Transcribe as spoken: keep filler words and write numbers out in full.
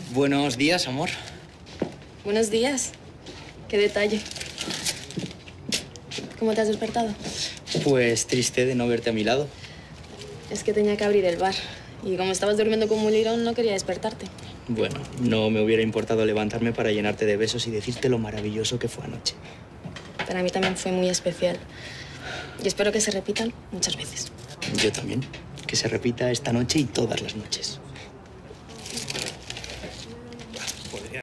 Buenos días, amor. Buenos días. Qué detalle. ¿Cómo te has despertado? Pues triste de no verte a mi lado. Es que tenía que abrir el bar. Y como estabas durmiendo como un lirón, no quería despertarte. Bueno, no me hubiera importado levantarme para llenarte de besos y decirte lo maravilloso que fue anoche. Para mí también fue muy especial. Y espero que se repitan muchas veces. Yo también. Que se repita esta noche y todas las noches.